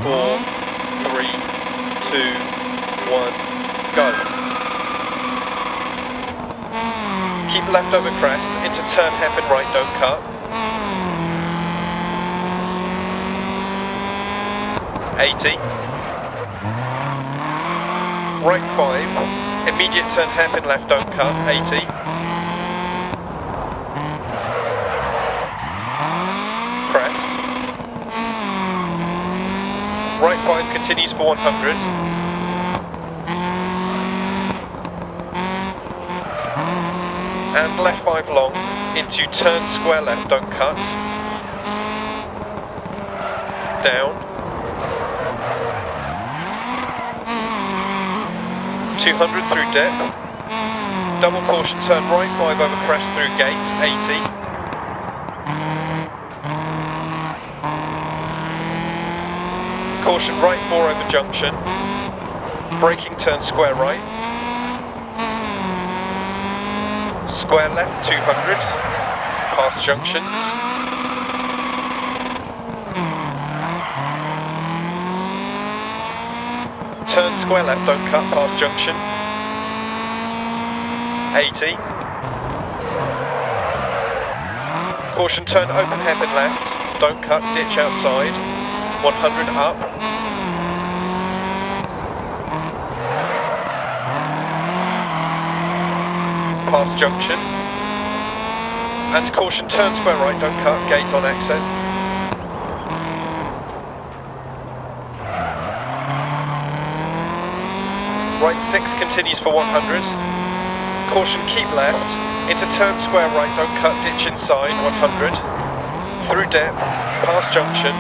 4, 3, 2, 1, go. Keep left over crest, into turn hairpin right, don't cut. 80. Right 5, immediate turn hairpin left, don't cut, 80. Crest. Right 5 continues for 100. And left 5 long, into turn square left, don't cut. Down. 200 through dip. Double caution, turn right 5 over crest through gate, 80. Caution right 4 over junction. Braking turn square right. Square left 200. Past junctions. Turn square left, don't cut, past junction. 80. Caution, turn open hairpin left, don't cut, ditch outside. 100 up. Past junction. And caution, turn square right, don't cut, gate on exit. Right 6 continues for 100. Caution, keep left. Into turn square right, don't cut, ditch inside, 100. Through dip, past junction.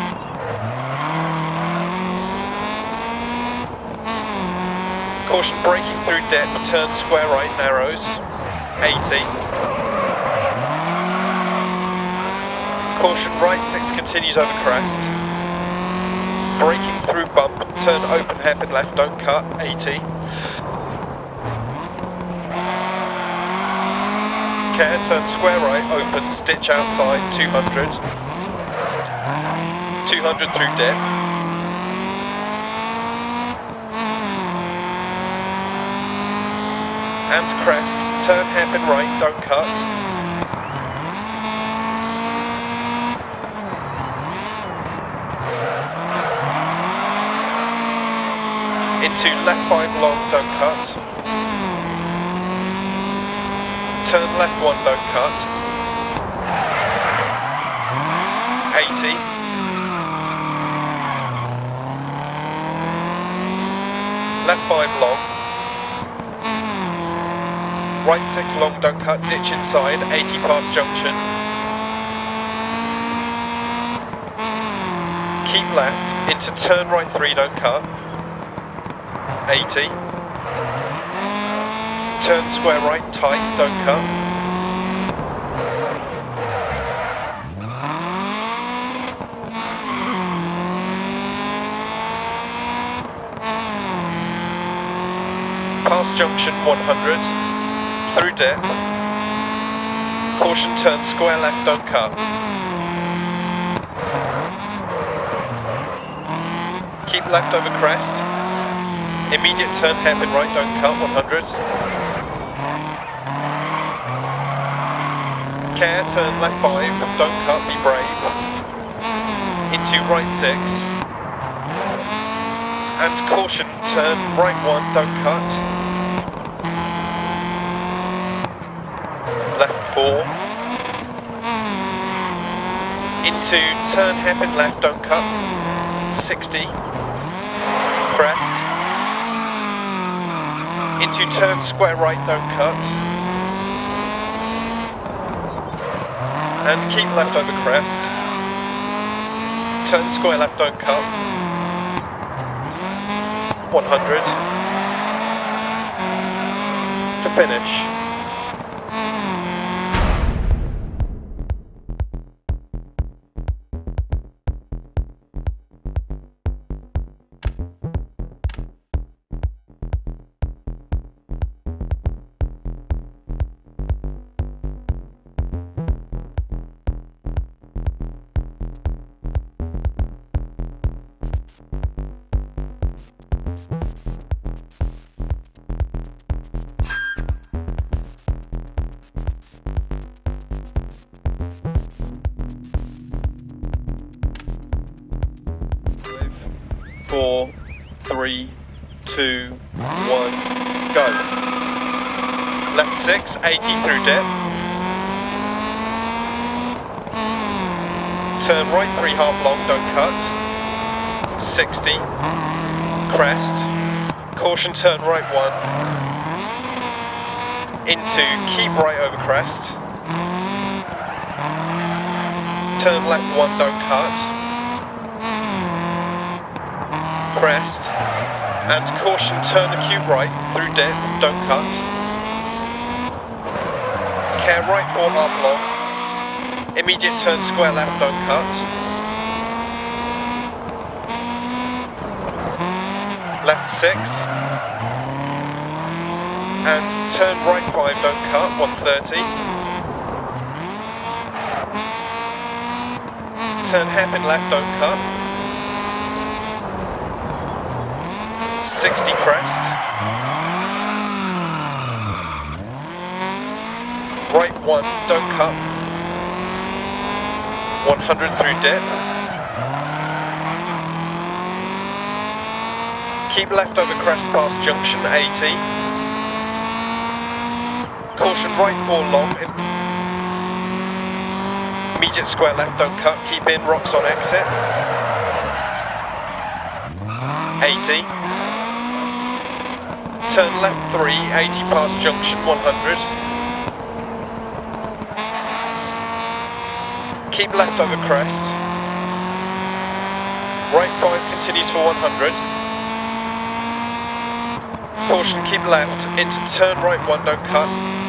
Caution, braking through dip, turn square right, narrows, 80. Caution, right 6 continues over crest. Braking through bump, turn open hairpin left, don't cut, 80. Care, turn square right, opens, ditch outside, 200. 200 through dip. And crest, turn hairpin right, don't cut. Into left 5 long, don't cut. Turn left 1, don't cut. 80. Left 5 long. Right 6 long, don't cut, ditch inside, 80 past junction. Keep left, into turn right 3, don't cut. 80. Turn square right, tight, don't cut. Past junction 100. Through dip. Caution, turn square left, don't cut. Keep left over crest. Immediate turn hairpin right, don't cut, 100. Care, turn left 5, don't cut, be brave. Into right 6. And caution, turn right 1, don't cut. Left 4. Into turn hairpin left, don't cut. 60. Crest. Into turn square right, don't cut. And keep left over crest. Turn square left, don't cut. 100. To finish. 4, 3, 2, 1, go. Left 6, 80 through dip. Turn right 3 half long, don't cut. 60. Crest. Caution, turn right 1. Into, keep right over crest. Turn left 1, don't cut. Crest. And caution, turn acute right through dip, don't cut. Care right 4 half long. Immediate turn square left, don't cut. Left 6. And turn right 5, don't cut, 130. Turn hairpin left, don't cut. 60 crest. Right 1, don't cut. 100 through dip. Keep left over crest past junction, 80. Caution right 4 long. Immediate square left, don't cut. Keep in, rocks on exit. 80. Turn left 3, 80 past junction, 100. Keep left over crest. Right 5 continues for 100. Caution, keep left. Into turn right 1, don't cut.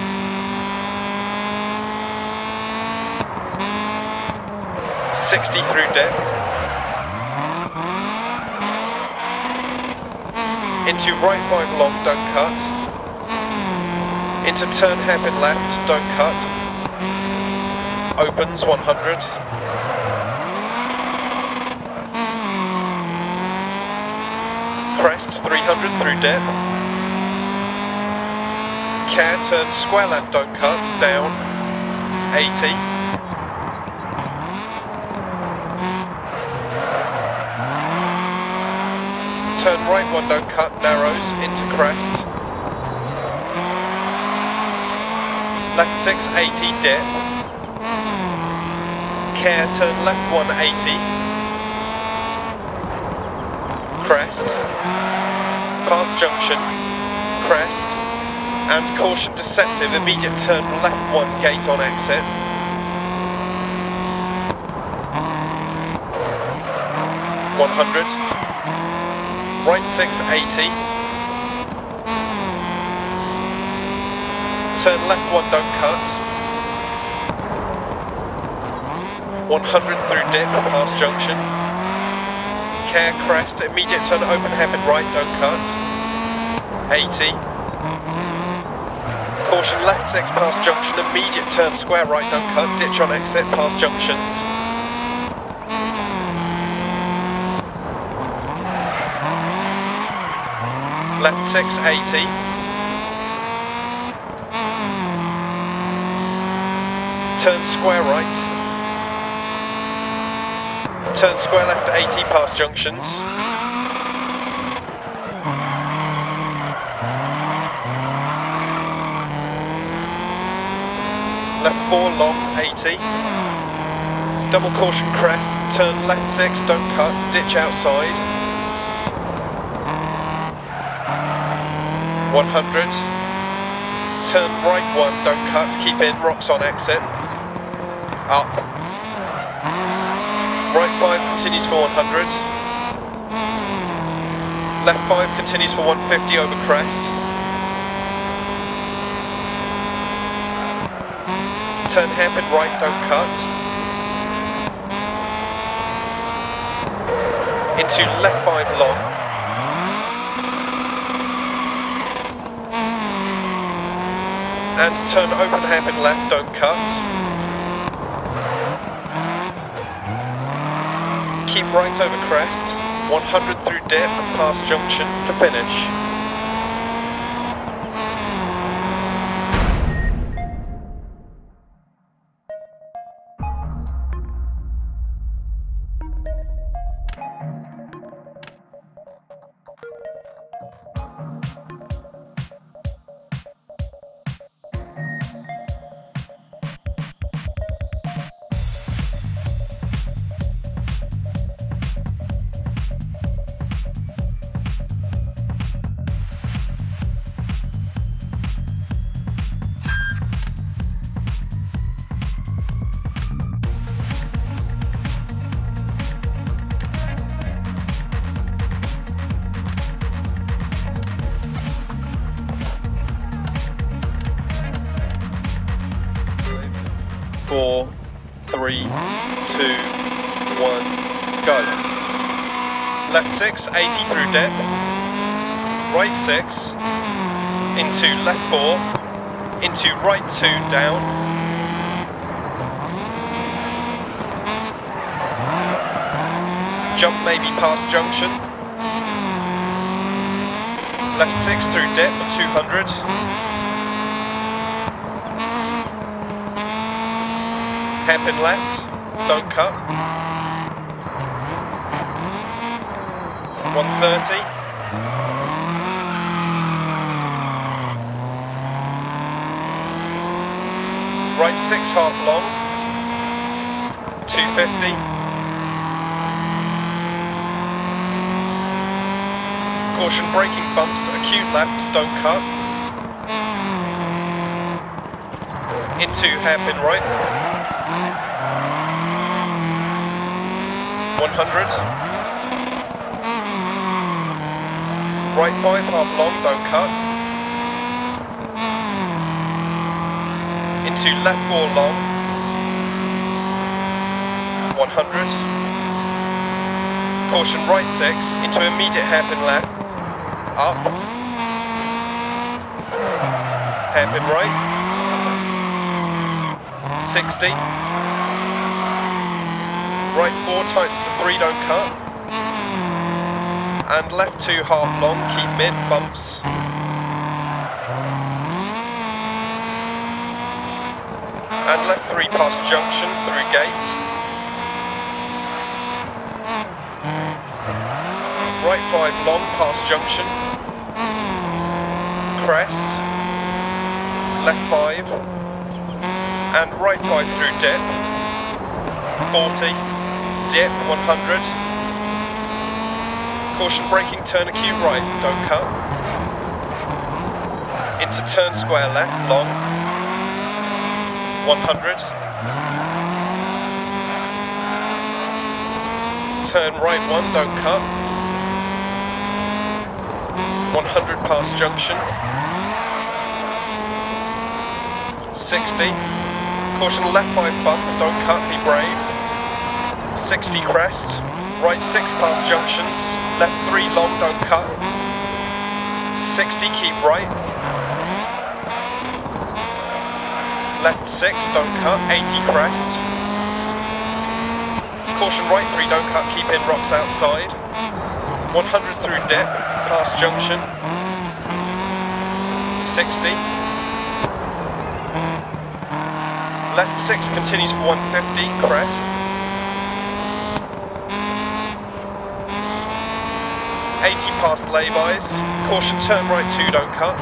.60 through dip. Into right 5 long, don't cut. Into turn hairpin left, don't cut. Opens 100. Crest 300 through dip. Care, turn square left, don't cut, down 80. Turn right 1, don't cut, narrows into crest. Left 6, 80, dip. Care, turn left 1, 80. Crest. Past junction. Crest. And caution, deceptive, immediate turn left 1, gate on exit. .100. Right 6, 80. Turn left 1, don't cut. 100 through dip, past junction. Care, crest, immediate turn open hairpin right, don't cut. 80. Caution, left 6 past junction, immediate turn square right, don't cut. Ditch on exit, past junctions. Left 6, 80. Turn square right. Turn square left 80 past junctions. Left 4 long 80. Double caution crest. Turn left 6, don't cut. Ditch outside. 100. Turn right 1, don't cut. Keep in, rocks on exit. Up. Right 5 continues for 100. Left 5 continues for 150 over crest. Turn hairpin right, don't cut. Into left 5 long. And turn open hairpin left, don't cut. Keep right over crest, 100 through dip, past junction to finish. 4, 3, 2, 1, go. Left 6, 80 through dip. Right 6, into left 4, into right 2 down. Jump maybe past junction. Left 6 through dip, 200. Hairpin left, don't cut. 130. Right 6 half long, 250. Caution braking bumps, acute left, don't cut. Into hairpin right. 100. Right 5 half long, don't cut. Into left 4 long. 100. Caution right 6, into immediate hairpin left. Up. Hairpin right. 60. Right 4 tightens to 3, don't cut. And left 2 half long, keep mid, bumps. And left 3 past junction, through gate. Right 5 long, past junction. Crest. Left 5. And right 5 through dip. 40. Dip, 100. Caution braking, turn acute right, don't cut. Into turn square left, long. 100. Turn right 1, don't cut. 100 past junction. 60. Caution left 5 bump, don't cut, be brave. 60 crest. Right 6 past junctions. Left 3 long, don't cut. 60, keep right. Left 6, don't cut, 80 crest. Caution right 3, don't cut, keep in, rocks outside. 100 through dip, past junction. 60. Left 6 continues for 150, crest. 80 past laybys. Caution turn right 2, don't cut.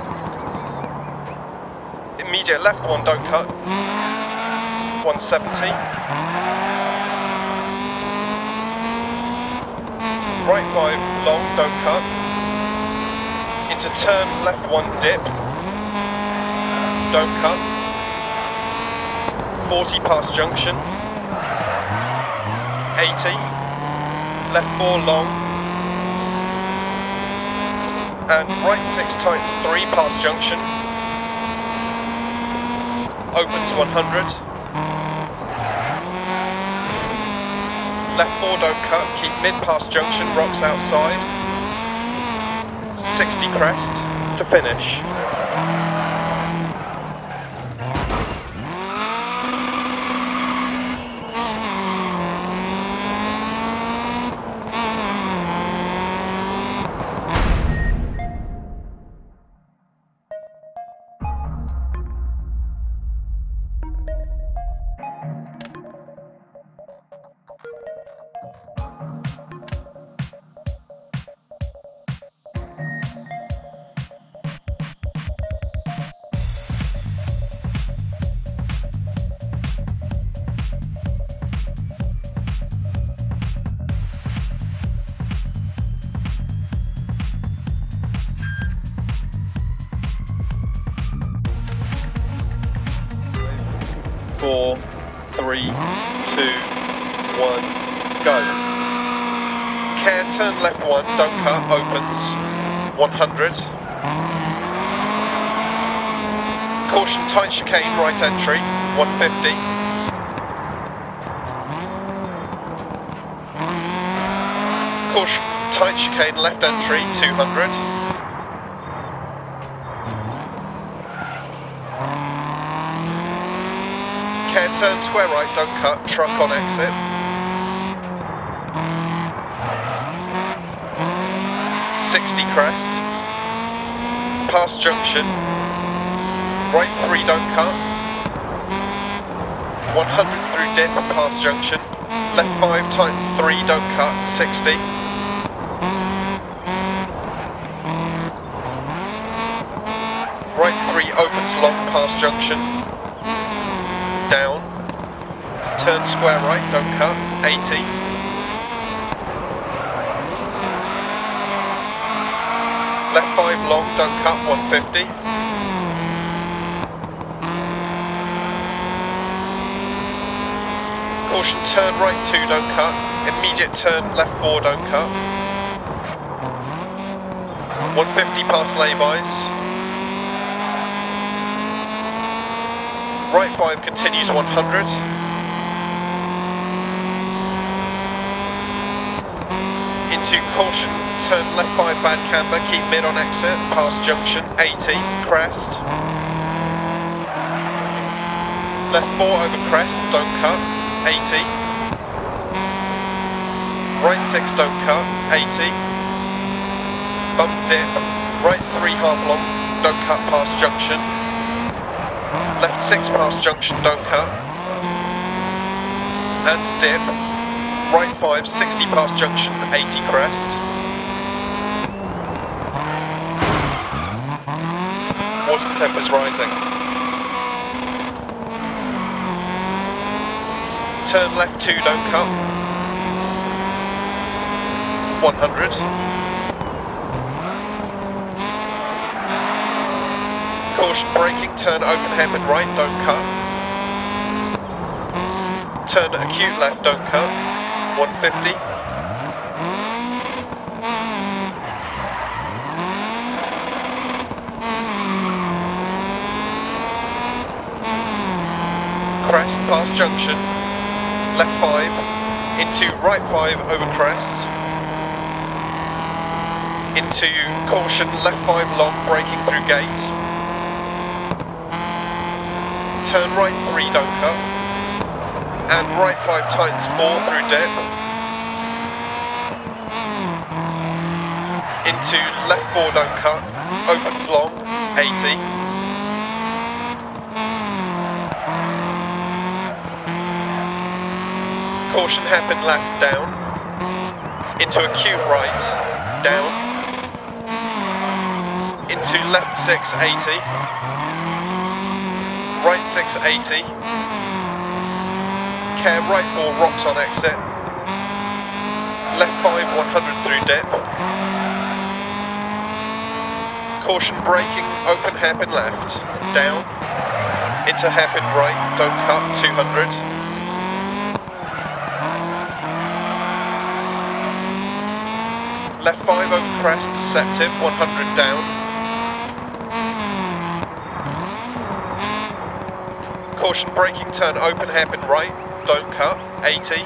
Immediate left 1, don't cut. 170. Right 5 long, don't cut. Into turn left 1 dip. Don't cut. 40 past junction. 80. Left 4 long. And right 6 times 3 past junction. Opens 100. Left 4 don't cut, keep mid past junction, rocks outside. 60 crest to finish. Four, 3, 2, 1, go. Care, turn left 1, don't cut, opens, 100. Caution, tight chicane, right entry, 150. Caution, tight chicane, left entry, 200. Care turn square right, don't cut, truck on exit. .60 crest. Past junction. Right 3, don't cut. 100 through dip, past junction. Left 5, tightens 3, don't cut, 60. Right 3, opens long, past junction. Down. Turn square right, don't cut, 80. Left 5 long, don't cut, 150. Caution, turn right 2, don't cut. Immediate turn left 4, don't cut. 150 past laybys. Right 5 continues 100. Into caution, turn left 5 bad camber, keep mid on exit, past junction, 80, crest. Left 4 over crest, don't cut, 80. Right 6, don't cut, 80. Bump dip, right 3 half long, don't cut past junction. Left 6 past junction, don't cut. And dip. Right 5, 60 past junction, 80 crest. Water temp is rising. Turn left 2, don't cut. 100. Caution braking, turn open hairpin right, don't cut. Turn acute left, don't cut. 150. Crest past junction. Left 5. Into right 5 over crest. Into caution, left 5 long, braking through gate. Turn right 3, don't cut. And right 5 tightens 4 through dip. Into left 4, don't cut. Opens long, 80. Caution hairpin left, down. Into acute right, down. Into left 6, 80. Right 6, 80. Care right 4, rocks on exit. Left 5, 100 through dip. Caution braking, open hairpin left. Down. Into hairpin right, don't cut, 200. Left 5 over crest, deceptive, 100 down. Caution braking, turn open hairpin right, don't cut, 80.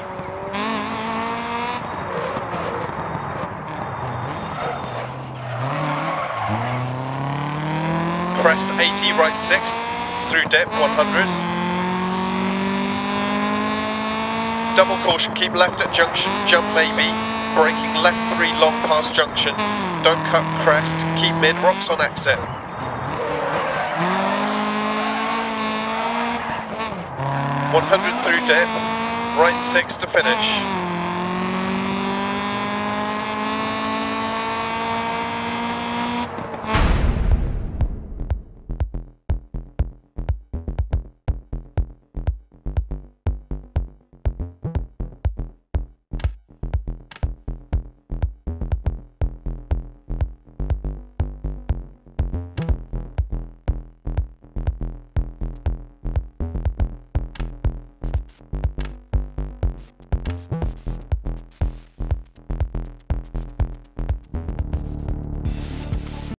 Crest 80, right 6, through dip 100. Double caution, keep left at junction, jump maybe. Braking left 3 long past junction, don't cut crest, keep mid, rocks on exit. .100 through dip, right 6 to finish.